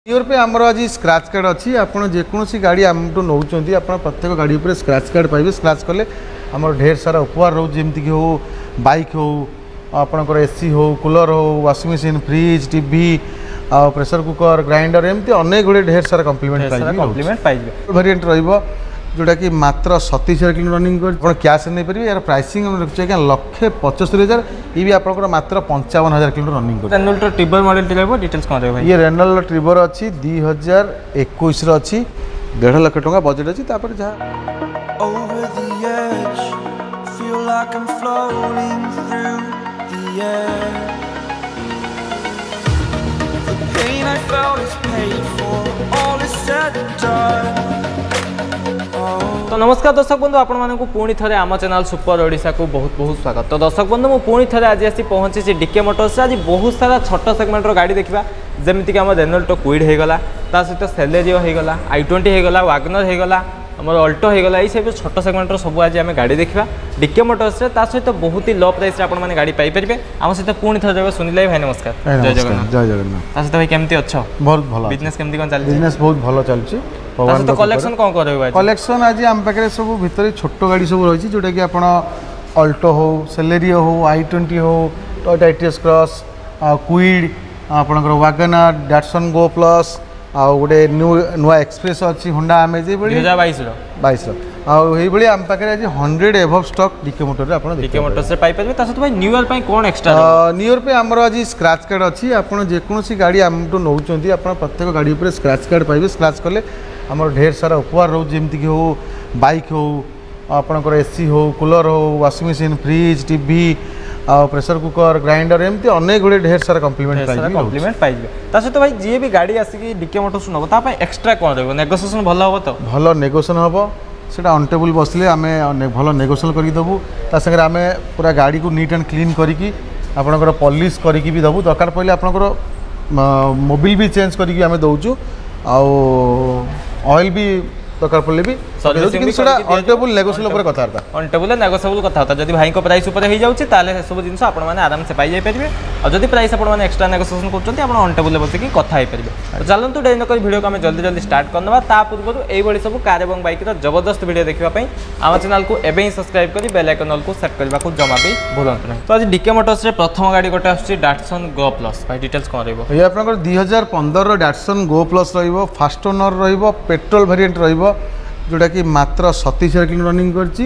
Year पे आमर आज स्क्रैच कार्ड अच्छी आपड़ जेकोसी गाड़ी आमठू नौ प्रत्येक गाड़ी पर स्क्रैच कार्ड पाइबे। स्क्रैच कले आमर ढेर सारा उपहार रोज जमीक हो बाइक हो आपणकर एसी हो कूलर हो washing machine fridge TV pressure cooker grinder एमती अनेक गुड़े ढेर सारा कम्प्लीमेंट पाइबे। वेरिएंट रहिबो जोटा कि मात्र 37,000 किलो रनिंग कर कैश नहीं पारे। यार प्राइसिंग हम रखिए क्या 1,75,000 ये भी आपको मात्र 55,000 किलो रनिंग कर। रेनॉल्ट ट्रिबर मॉडल डिटेल्स कौन रहे भाई? ये रेनॉल्ट ट्रिबर अच्छी 2021 अच्छी 1.5 लाख टका बजेट अच्छी तापर जहाँ तो नमस्कार दर्शक बंधु आपण मानक पुणी थे आम चैनल सुपर ओडिशा को बहुत बहुत स्वागत। तो दर्शक बंधु मु पुणी थे आज आसी पहुंची डीके मोटर्स। आज बहुत सारा छोट सेगमेंटर गाड़ी देखा जमीक आम रेनॉल्ट क्विड होगला ता सहित सेलेरियो होगला i20 होगला वागनर होगला आमर अल्टो होगला ये सब छोट सेगमेंटर सब आज आम गाड़ी देखा डीके मोटर्स ता सहित बहुत ही लो प्राइस आप गाड़ी पाइपर। आम सहित पुणी थे सुनिले भाई नमस्कार। जय जगन्नाथ। जय जगन्नाथ। ता सहित भाई केमती अच्छो? बहुत भलो। बिजनेस केमती कोन चल? बिजनेस बहुत भलो चलछि। तो कलेक्शन कौन कर भाई? कलेक्शन आज आम पाखे सब भितर छोट गाड़ी सब रही जोटा कि आप अल्टो हो सेलेरियो हो i20 हो टोयोटा एटीएस क्रॉस क्विड आपणकर वागनर डैटसन गो प्लस आ गोटे नुआ एक्सप्रेस अच्छी होंडा आमेज 2022 आम पाखे आज 100 एभव stock DK motor DK motor से पाई परिबे। ता सहित भाई न्यू ईयर पई कोन एक्स्ट्रा? न्यू ईयर पे आमर आज स्क्रैच कार्ड अच्छी आपड़ जेकोसी गाड़ी आमठू नौ प्रत्येक गाड़ी पर स्क्रैच कार्ड पाइबे। स्क्रैच कले आमर ढेर सारा उपहार रोज जमीक हो बाइक हो आपणकर एसी हो कूलर हो washing machine fridge TV pressure cooker grinder एमती अनेक गुड़े ढेर सारा कम्प्लीमेंट पाइबे। ता सहित भाई जी भी गाड़ी आसिक डीके मोटर्स नब ता एक्स्ट्रा कौन रही नेगोसिएशन भल हम तो? भल नेगोसिएशन हम से अनटेबल बसले आम भल नेगोसिएशन करदेबू ता संगे आम पूरा गाड़ी को नीट एंड क्लीन करी आपणकर पॉलिश करी भी देबू दरकार पड़े आपणकर मोबिल भी चेंज करी आम दौचु ऑयल भी दरकार पड़े भी अनटेबल नेगोसिएबल कथा जदि भाई को प्राइस ऊपर हो जाऊँगी ताले सब जिन आराम से पाई पारे और जब प्राइस आपने एक्स्ट्रा नेगोसिएशन कर अनटेबल बसिक कथा हो पारे। तो चलतु डेरी नक वीडियो को आम जल्दी जल्दी स्टार्ट करना ता पूर्व यही सब कार और बाइक जबरदस्त वीडियो देखापी आम चैनल को एवं सब्सक्राइब कर बेल आइकन को सेट करने को जमा भी भूलु ना। तो आज डीके मोटर्स प्रथम गाड़ी गोटे आस डैटसन गो प्लस भाई डिटेल्स कौन रही? ये आप 2015 Datsun Go plus first owner petrol variant जोटा कि मात्र 37,000 किलो रनिंग करछि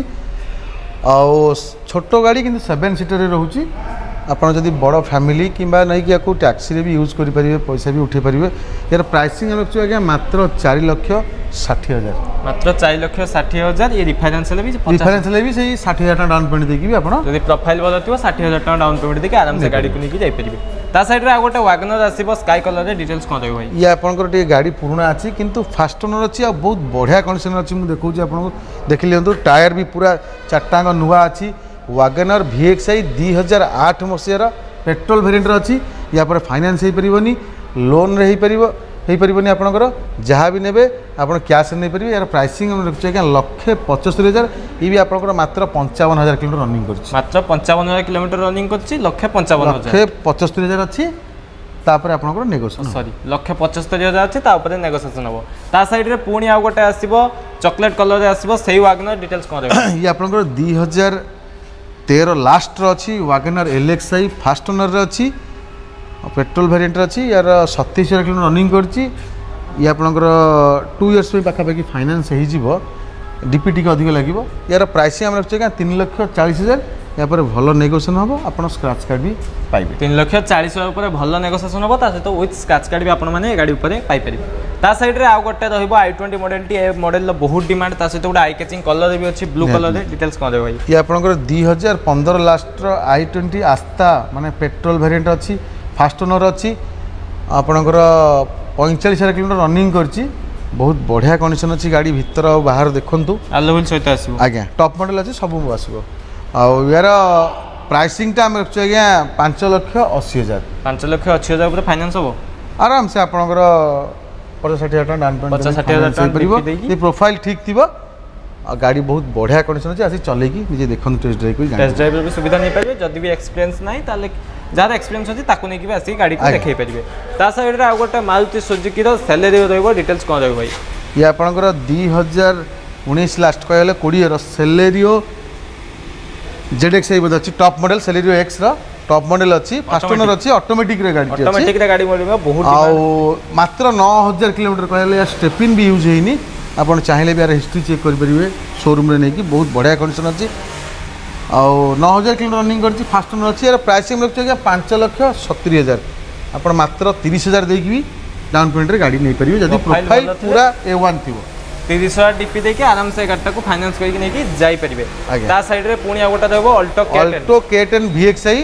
छोट गाड़ी किंतु 7 सीटर रोचे आपड़ जदि बड़ फैमिली कि नहीं कि टैक्सी भी यूज करेंगे पैसा भी उठे पारे। यार प्राइसिंग हम रखु आज्ञा मात्र 4,60,000 मात्र 4,60,000 ये रिफाइनेंस भी 60,000 डाउन पेमेंट देकी भी आपन जदि प्रोफाइल भल थी 60,000 डाउन पेमेंट देकी आराम से गाड़ी को लेके जाई परिबे। ता साइड रे आ गोटे वागनर आसीबो स्काई कलर रे डिटेल्स कोन रहबो भाई? ये आपनकर टे गाड़ी पुराना अछि किंतु फास्ट ओनर अछि आ बहुत बढ़िया कंडीशन अछि। मु देखौ छी आपन देख लियंतु टायर भी पूरा चारटांग नुआ अछि। वागनर VXI 2008 मसीहार पेट्रोल वेरिएंट अच्छी या पर फाइनेंस हो पारनी लोन रे हो पारनी आपंकर जहाँ भी नेबे आप कैश नहीं पारे। यार प्राइसिंग हम रखिए क्या 1,75,000 ये भी आपंकर मात्र 55,000 किलो रनिंग कर मात्र 55,000 किलोमीटर रनिंग कर 1,75,000 अच्छी तापर आपनकर नेगोशिएशन सॉरी 1,75,000 अच्छी तापर नेगोशिएशन हम ता साइड रे पुणी आ गोटे आसीबो चॉकलेट कलर रे आसीबो सेही वागनर डिटेल्स कोन रे? ये आपनकर 2013 लास्ट अच्छी वागनर LXI फास्ट ओनर अच्छी पेट्रोल वेरिएंट अच्छी यार 37,000 किलो रनिंग करछि। ये आपनकर 2 इयर्स पे पाखापाखि फाइनेंस हो डीपीटी के अधिक लगे। यार प्राइसिंग हम रखिए 3,40,000 या पर भल नेगोशिएशन हम आपन स्क्रैच कार्ड भी पाइबे। 3,40,000 ऊपर भल नेगोशिएशन हम ता सहित विथ स्क्रैच कार्ड भी आपन माने गाड़ी ऊपर पाई परिबे। ता साइड रे आ गोटे रहइबो i20 मॉडल टी ए मॉडल बहुत डिमांड ता सहित गोटे आई कैचिंग कलर भी अछि ब्लू कलर रे डिटेल्स कोन रे भाई? ये आपनकर 2015 लास्ट i20 आस्था माने पेट्रोल वेरिएंट अछि फास्ट ओनर अच्छी आपणकर 45,000 किलोमीटर रनिंग करछि बहुत बढ़िया कंडीशन अच्छी गाड़ी भीतर और बाहर देखंतु अलोविल सहित आसीबो आज्ञा टॉप मॉडल अछि सब आसीबो आ यार प्राइसिंग टा हम रखछु आज्ञा 5,80,000 5,80,000 ऊपर फाइनेंस हो आराम से आपणकर 50,60,000 डाउन पेमेंट 50,60,000 ये प्रोफाइल ठीक थिबो गाड़ी बहुत बढ़िया कंडीशन अच्छी आसी चलेगी निजे देखो टेस्ट ड्राइव टेस्ट ड्राइव भी सुविधा नहीं पाइबे जदि भी एक्सपीरियंस नहीं ताले जार एक्सपीरियंस अछि ताकू नै कि आसी गाड़ी को देखै परिबे ता साइड रे आ गोटे मारुति सुजुकी रो सैलरी रहइबो डिटेल्स कोन रहइबो भाई ये आपनकर 2019 लास्ट कहले 20 रो सेलेरियो ZX ए बद अछि टॉप मॉडल सेलेरियो X रो टॉप मॉडल अछि फास्ट ओनर अछि ऑटोमेटिक रे गाड़ी अछि ऑटोमेटिक रे गाड़ी मोडल बहुत आ मात्र 9000 किलोमीटर कहले या स्टेपिन भी यूज हेनी आपण चाहिले भी यार हिस्ट्री चेक कर परिबे शोरूम रे नै कि बहुत बढ़िया कंडीशन अछि आ 9000 किलोमीटर रनिंग करछि फास्ट ओनर अछि यार प्राइसिंग रखछ कि 5,70,000 आपण मात्र 30,000 देकी भी डाउन पेमेंट रे गाड़ी नै परिबे जदी प्रोफाइल पूरा A1 थिबो 30,000 डीपी देके आराम से गाड़ी को फाइनेंस करके नै कि जाई परिबे ता साइड रे पुणी आ गोटा रहबो अल्टो K10 VXI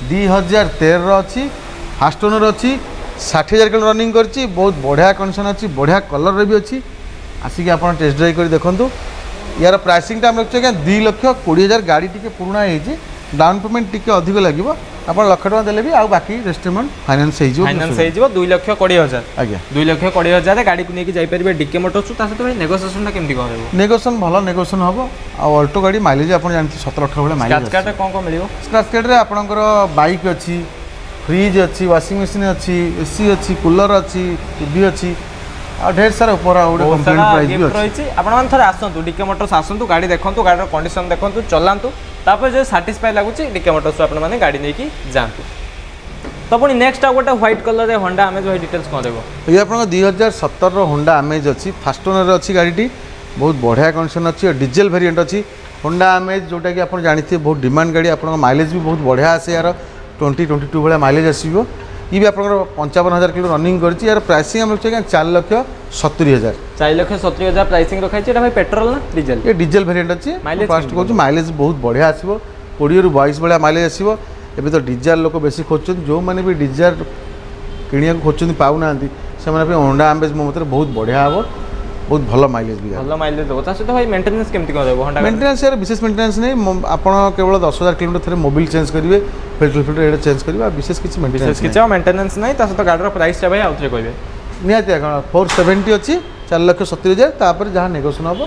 2013 रो अछि फास्ट ओनर अछि 60,000 किलोमीटर रनिंग करछि बहुत बढ़िया कंडीशन अछि बढ़िया कलर रे भी अछि आसिक आपण टेस्ट ड्राइव कर देखंतु यार प्राइसिंग टाइम रखछ कि 2,20,000 गाड़ी टिके पुराना हेजी डाउन पेमेंट टिके अधिक लागिवो आपण लाख टका देले भी आ बाकी रेस्टमेंट फाइनेंस हेजिवो 2,20,000 आज्ञा 2,20,000 रे गाड़ी को नै कि जाई परिबे डीके मोटर्स ता सते भाई नेगोशिएशन ता केमति करबो नेगोशिएशन भलो नेगोशिएशन हबो आ अल्टो गाड़ी माइलेज आपण जानथि 17-18 भले माइलेज स्क्रैच कार्ड कोन कोन मिलियो स्क्रैच कार्ड रे आपणकर बाइक अछि फ्रिज अछि वॉशिंग मशीन अछि एसी अछि कूलर अछि टीवी अछि आ ढेर सारा ऊपर आउडे कंप्लीट प्राइस भी अछि आपण मान थरे आसंतु डीके मोटर्स आसंतु गाड़ी देखंतु गाड़ी रो कंडीशन देखंतु चलांतु तापर जे सैटिस्फाई लागुची डीके मोटर्स आपण माने गाड़ी नै कि जानतु तो पुणी नेक्स्ट आ गोटे व्हाइट कलर रे होंडा अमेज भाई डिटेल्स कोन देबो ये आपण 2017 रो होंडा अमेज अछि फास्ट ओनर रे अछि गाड़ीटी बहुत बढ़िया कंडीशन अछि डीजल वेरिएंट अछि होंडा अमेज जोटा कि आपण जानिथि बहुत डिमांड गाड़ी आपण माइलेज भी बहुत बढ़िया आसे यार 2022 भले माइलेज आसीबो ये भी आपन 55,000 किलो रनिंग करछि यार प्राइसिंग हम रखछ 4,70,000 4,70,000 प्राइसिंग रखाइ छै एटा भाई पेट्रोल ना डीजल ये डीजल वेरिएंट अछि फास्ट कहू माइलेज बहुत बढ़िया आसीबो 20 रु 22 बळा माइलेज आसीबो एबे तो डीजल लोक बेसी खोजछन जो माने भी डीजल किनिया खोजछन पाउ नांती से माने होंडा अमेज मो मते बहुत बढ़िया हबो बहुत भलो माइलेज भी भलो माइलेज देबो ता से भाई मेंटेनेंस केमति करबो होंडा मेंटेनेंस यार विशेष मेंटेनेंस नै आपण केवल 10,000 किलोमीटर थरे मोबिल चेंज करिवे फिल्टर एडा चेंज करिवे विशेष किछ मेंटेनेंस नै ता से गाड़ी रो प्राइस भाई आउथरे कहबे निहाती 470 अछि 4,70,000 तापर जहा नेगोशिएशन हबो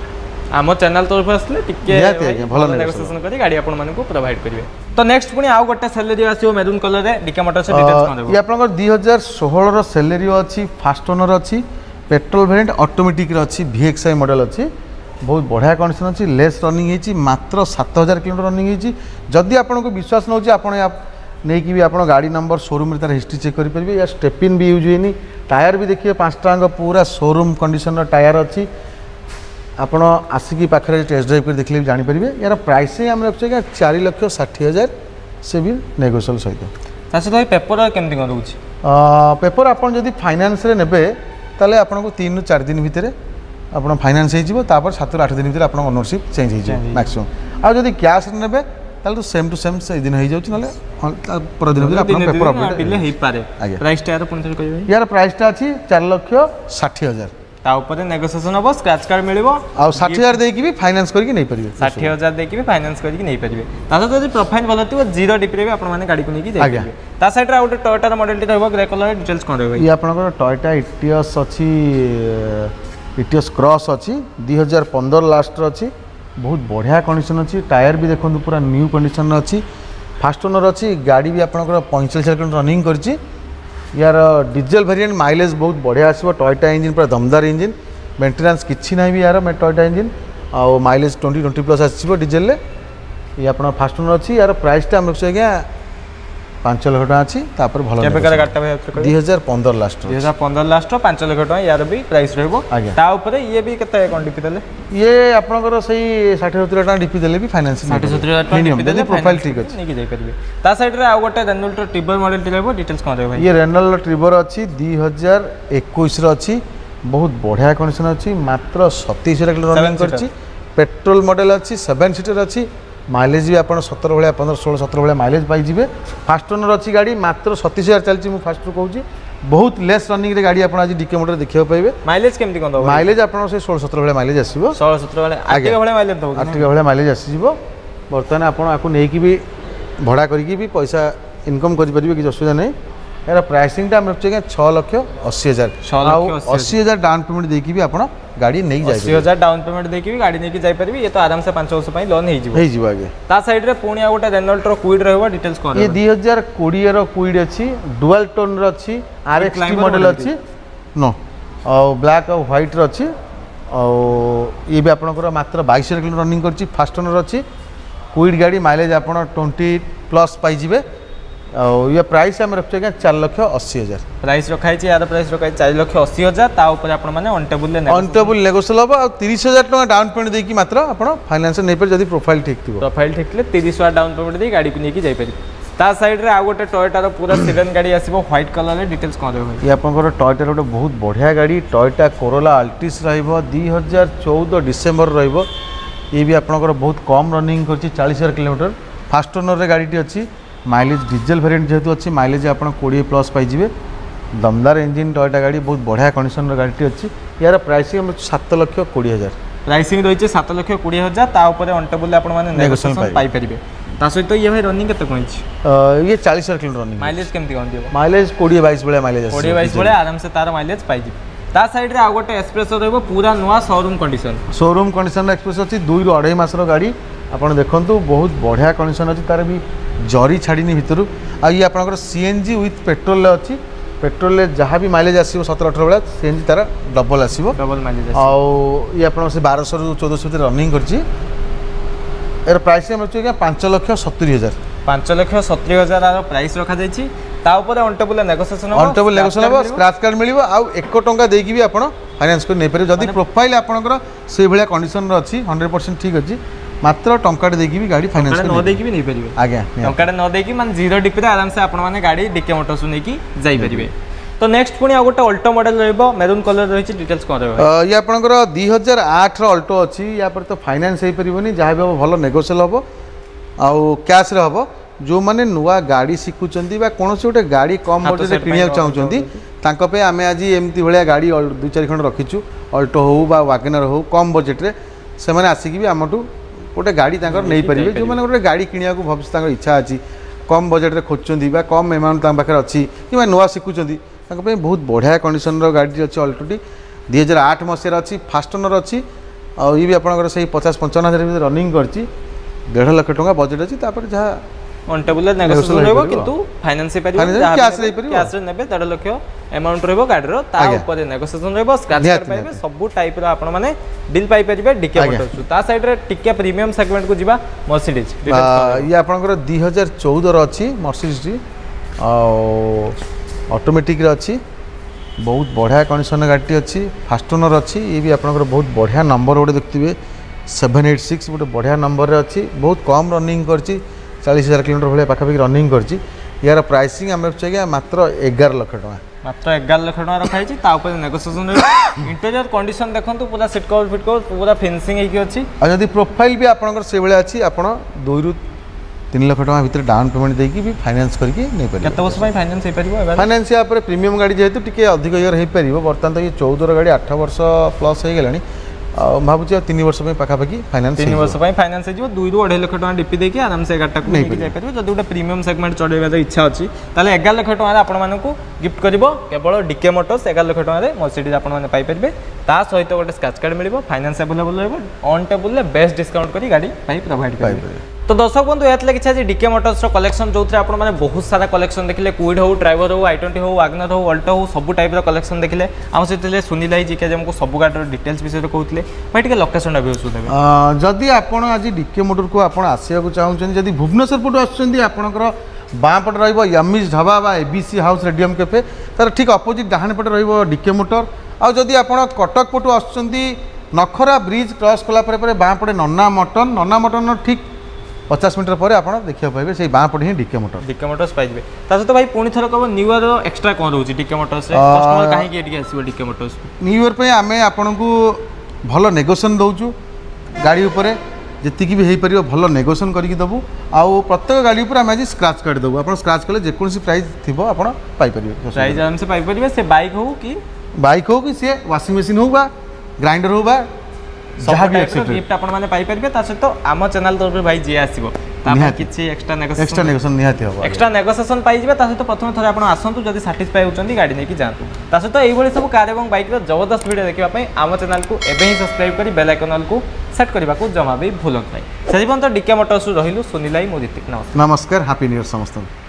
आम चैनल तरफ आसले टिके भलो नेगोशिएशन करी गाड़ी आपण माने को प्रोवाइड करिवे तो नेक्स्ट पुनी आउ गोटे सेलेरियो आसीओ मेरून कलर रे डीके मोटर से डिटेल्स कोन देबो ये आपन 2016 रो सेलेरियो अछि फास्ट ओनर अछि पेट्रोल वेरिएंट ऑटोमेटिक रे अछि VXI मॉडल अछि बहुत बढ़िया कंडीशन अछि लेस रनिंग हेछि मात्र 7,000 किलोमीटर रनिंग हेछि जदि आपन को विश्वास न होछि आपन नै कि भी आपन गाड़ी नंबर शोरूम रे तार हिस्ट्री चेक करि परबे या स्टेपिन भी यूज हेनी टायर भी देखिए 5 टांग पूरा शोरूम कंडीशन रो टायर अछि आपण आसिकी पाखरे टेस्ट ड्राइव कर देखले जानि परिबे यार प्राइस हम रखछे कि 4,60,000 से भी नेगोशिएबल सहित तासे भाई पेपर केमति कोन रहउछि पेपर आपण जदि फाइनेंस रे नेबे ताले आपण को 3 रु 4 दिन भितरे आपण फाइनेंस हे जिवो तापर 7 रु 8 दिन भितरे आपण ओनरशिप चेंज हे जिवो मैक्सिमम आ जदि कैश रे नेबे ताले तो सेम टू सेम से दिन हे जाउछि नले पर दिन भितरे आपण पेपर अपडेट दिले हे पारे प्राइस टा पुन थोर कहबे यार प्राइस टा अछि 4,60,000 ता ऊपर नेगोशिएशन हो स्क्रैच कार्ड मिलिबो आ 60,000 देकी भी फाइनेंस करके नहीं परिबे 60,000 देकी भी फाइनेंस करके नहीं परिबे तासे जदि प्रोफाइल भलो थिबो जीरो डीपी रे भी आपण माने गाड़ी को नेकी जाय परिबे ता साइड रे आउट टोयोटा रो मॉडल टी रहबो ग्रे कलर डिटेल्स कोन रहबो ये आपनकर टोयोटा इटियोस अछि इटियोस क्रॉस अछि 2015 लास्ट रो अछि बहुत बढ़िया कंडीशन अछि टायर भी देखंतु पूरा न्यू कंडीशन रो अछि फास्ट ओनर अछि गाड़ी भी आपनकर 45,000 किलोमीटर रनिंग करछि यार डीजल वेरिएंट माइलेज बहुत बढ़िया आसीबो टोयोटा इंजन पूरा दमदार इंजन मेंटेनेंस किछि नै भी यार मैं टोयोटा इंजन आ माइलेज 20 प्लस आसीबो डीजल ले ये आपन फास्ट ओनर अछि यार प्राइस टा हम रखछ गया 5 लाख टका अछि तापर भलो के प्रकार गाटा भाई 2015 लास्ट 2015 लास्ट 5 लाख टका यार भी प्राइस रहबो ता ऊपर ये भी केते कोन डीपी देले ये आपनकर सही 60-70 टका डीपी देले भी फाइनेंस 60-70 टका डीपी देले प्रोफाइल ठीक अछि नेकी जाय परिबे ता साइड रे आ गोटे रेनॉल्ट ट्रिबर मॉडल टी रहबो डिटेल्स कोन रहबो भाई ये रेनॉल्ट ट्रिबर अछि 2021 रो अछि बहुत बढ़िया कंडीशन अछि मात्र 27,000 किलो रनिंग करछि पेट्रोल मॉडल अछि 7 सीटर अछि माइलेज भी आपण 17 भलिया 15-16-17 भलिया माइलेज पाई जिवे फास्ट ओनर अछि गाड़ी मात्र 37,000 चलछि मु फास्ट कहू छी बहुत लेस रनिंग रे गाड़ी आपण आज डीके मोटर देखियो पाइबे माइलेज केमति कोन दो माइलेज आपण से 16-17 भलिया माइलेज आसीबो 16-17 भलिया आगे भलिया माइलेज दो आगे भलिया माइलेज आसीबो बर्तमान आपण आकु नै कि भी भड़ा करी कि भी पैसा इनकम करि परिबे कि असुविधा नै यार प्राइसिंगटा हम रखुचे 6,80,000 80,000 डाउन पेमेंट देकी भी आपण गाड़ी नहीं जाय 80,000 डाउन पेमेंट देकी भी गाड़ी नेकी जाय परबी ये तो आराम से 5 वर्ष पई लोन हे जिवो आगे ता साइड रे पुणी आ गोटा रेनॉल्ट रो क्विड रहबो डिटेल्स कोन ये 2020 रो क्विड अछि डुअल टोन रो अछि आरएक्स मॉडल अछि नो और ब्लैक और व्हाइट रो अछि और ये भी आपनकर मात्र 22 किलो रनिंग करछि फास्ट ओनर अछि क्विड गाड़ी माइलेज आपण 20 प्लस पाई जिवे और ये प्राइस हम रखते हैं 4,80,000 प्राइस रखाई यार प्राइस रखाई 4,80,000 ता ऊपर आपण माने ऑनटेबल नेगोशिएबल हो और 30,000 टका डाउन पेमेंट देकी मात्र आपण फाइनेंस नै पर जदी प्रोफाइल ठीक थिबो प्रोफाइल ठीक ले 30,000 डाउन पेमेंट दे गाड़ी को नेकी जाई पारी ता साइड रे आ गोटे टोयोटा रो पूरा सेडान गाड़ी आसीबो व्हाइट कलर रे डिटेल्स कोन रहबो ये आपनकर टोयोटा रो बहुत बढ़िया गाड़ी टोयोटा कोरोला अल्टिस रहइबो 2014 डिसेंबर रहइबो ये भी आपनकर बहुत कम रनिंग करछि 40,000 किलोमीटर फास्ट ओनर रे गाड़ी टी अछि माइलेज डीजल वेरिएंट जेहेतु अच्छी माइलेज आप 20 प्लस पाइबे दमदार इंजिन टोयोटा गाड़ी बहुत बढ़िया कंडीशन गाड़ी अच्छी यार प्राइसिंग 7,20,000 प्राइसिंग रही 7,20,000 ता ऊपर ऑनटेबल आपण माने नेगोशिएशन पाई परिबे ता सहित ये भाई रनिंग केते कोइछ ये 40,000 किलो रनिंग माइलेज केमती कोन दियो माइलेज 20-22 बळे माइलेज 20-22 बळे आराम से तार माइलेज पाई जिबे ता साइड रे आ गोटे एक्सप्रेसो रहबो पूरा नवा शोरूम कंडीशन एक्सप्रेस अछि 2 ରୁ 2.5 मास रो गाड़ी आपण देखंतु बहुत बढ़िया कंडीशन अछि तार भी जरी छाड़ीनी भितर आ ये आपनकर सीएनजी विथ पेट्रोल अच्छी पेट्रोल जहाँ भी माइलेज आसो 17-18 बेला सीएनजी तार डबल आसो डबल माइलेज आउ ये आप 1200 ରୁ 1400 रनिंग करछि यार प्राइस हम रखिए 5,70,000 5,70,000 आरो प्राइस रखा जायछि ता ऊपर ऑनटेबल नेगोशिएशन हो स्क्रैच कार्ड मिलिबो आउ 1 टंका देकी भी आपण फाइनेंस को नै पारे जदी प्रोफाइल आपनकर से भलिया कंडीशन रो अछि 100% ठीक अछि मात्र टंकाटे देकी भी गाड़ी फाइनेंस न देकी भी नहीं परिबे आज्ञा टंकाटे न देकी मान जीरो डिपी रे आराम से आपण माने गाड़ी डीके मोटर्स नेकी जाई परिबे तो नेक्स्ट पुनी आ गोटे अल्टो मॉडल रहबो मेरून कलर रहिछि डिटेल्स कोन रहबो ये आपनकर 2008 रो अल्टो अछि या पर तो फाइनेंस हे परिबोनी जहाँ भी भलो नेगोशिएबल हबो आउ कैश रे हबो जो माने नुवा गाड़ी सिखुचंदी बा कोनोसी गोटे गाड़ी कम बजट रे किनिया चाहउचंदी तांको पे आमे आज एमती भलिया गाड़ी 2-4 खंड रखिछु अल्टो हो बा वैगनर हो कम बजट रे से माने आसिकी भी हमटू गोटे गाड़ी नहीं पारे जो मैंने गोटे गाड़ी किनिया को भविष्य इच्छा अच्छी कम बजेट खोजुंट कम एमाउंट पाखे अच्छी कि नुआ शिखुंट बहुत बढ़िया कंडीशन गाड़ी अच्छी अल्टोटी 2008 मसीहार अच्छी फास्ट ओनर अच्छी और ये भी आपंकर से 50-55,000 रनिंग कर 1.5 लाख टका बजेट अच्छी जहाँ ऑनटेबल नेगोशिएशन रहबो किंतु फाइनेंस पे कैश रे नेबे 1.5 लाख अमाउंट रहबो गाड़ी रो ता ऊपर नेगोशिएशन रहबो स्क्रैच कार्ड पाइबे सब टाइप रो आपण माने बिल पाई परिबे डीके मोटर्स ता साइड रे टिके प्रीमियम सेगमेंट को जिबा मर्सिडीज ये आपनकर 2014 रो अछि मर्सिडीज ऑटोमेटिक रे अछि बहुत बढ़िया कंडीशन गाड़ी अच्छी फास्ट ओनर अच्छी ये भी आपनकर बहुत बढ़िया नंबर गोटे देखिए 786 गोटे बढ़िया नंबर रे अच्छी बहुत कम रनिंग करछि 40,000 किलोमीटर भाई पाखापाखि रनिंग करछि यार प्राइसिंग आम रखिए मात्र 11 लाख टका मात्र 11 लाख टका रखाई ता ऊपर नेगोशिएशन इंटीरियर कंडीशन देखंतु पूरा सीट कवर फिट कवर पूरा फिनिशिंग हेकी अछि आ जदी प्रोफाइल भी आपनकर से बेले अछि आपण 2 ରୁ 3 लाख टका भीतर डाउन पेमेंट देकी भी फाइनेंस करके नै परिबो केते वर्ष पई फाइनेंस हे परिबो फाइनेंस या पर प्रीमियम गाड़ी जेहेतु टिके अधिक ईयर हे परिबो बर्तन तो ये 14 रो गाड़ी 8 वर्ष प्लस हे गेलानी भावुची 3 वर्ष पाखापाखि फाइनेंस 3 वर्ष फाइनेंस हो 2 ରୁ 2.5 लाख टका डिपी देके आराम से गाड़ी को जाई परिबो जदि गोटे प्रीमियम सेगमेंट चढ़ेबार इच्छा अछि ताले 11 लाख टका आपण मानकू गिफ्ट करिवो केवल डीके मोटर्स 11 लाख टका रे मर्सिडीज आपण माने पाई परिबे ता सहित गोटे स्क्रैच कार्ड मिलिबो फाइनेंस अवेलेबल रहबो ऑन टेबल ले बेस्ट डिस्काउंट करी गाड़ी पाई प्रोवाइड करिबो तो दर्शक बंधु ये किसी आज डीके मोटर्स कलेक्शन जो थे आपने बहुत सारा कलेक्शन देखिले क्विड हो ड्राइवर हो i20 हो वैगनर हो अल्टो हो सब टाइप कलेक्शन देखिले आम सहित सुनील भाई जी के हमको सब गाड़ी डिटेल्स विषय कहते भाई टे लोकेशन जदि आप आज डीके मोटर को आप आसवा चाहते जदि भुवनेश्वर पटू आसपर बाँ पटे रमिज ढाबा बा एबीसी हाउस रेडियम कैफे तार ठीक अपोजिट डाहाण पटे डीके मोटर आदि आप कटक पटू आस नखरा ब्रिज क्रॉस कलापर बाँ पटे नन्ना मटन ठीक 50 मीटर पर आप देखा पाए से बाँ पटे ही डीके मोटर्स पाइबे सहित भाई पुणी थर कह न्यू ईयर एक्सट्रा कौन रोचे डीके मोटर्स कस्टमर कहीं आसो डीके मोटर्स न्यू ईयर पे आम आपन को भल नेगोशिएशन दौचु गाड़ी उपरे जी भी हो पार भल नेगोशिएशन करके देवु आउ प्रत्येक गाड़ी पर आम आज स्क्रैच कार्ड देवु आप स्क्रैच कले जेकोसी प्राइस थी आप प्राइस आराम से पाइपर से बाइक हो कि सी वाशिंग मशीन हो ग्राइंडर हो सब गिफ्ट आपण माने पाई परिबे ता सहित आम चैनल तरफ भाई जे आसीबो तापर निहाती। किछि एक्स्ट्रा एक्स्ट्रा नेगोशिएशन निहाती हबो एक्स्ट्रा नेगोशिएशन पाई जिबे ता सहित प्रथम थरे आपण आसंतु जदि सैटिस्फाई होचंदी गाड़ी नेकी जांतु ता सहित एई भली सब कार एवं बाइक रो जबरदस्त वीडियो देखिबा पई आम चैनल को एबे ही सब्सक्राइब करी बेल आइकन को सेट करबा को जमा भी भूलत नाही सेहि पन तो डीके मोटर्स रहिलु सुनिलाई मो ऋतिक नमस्कार नमस्कार हैप्पी न्यू ईयर समस्त।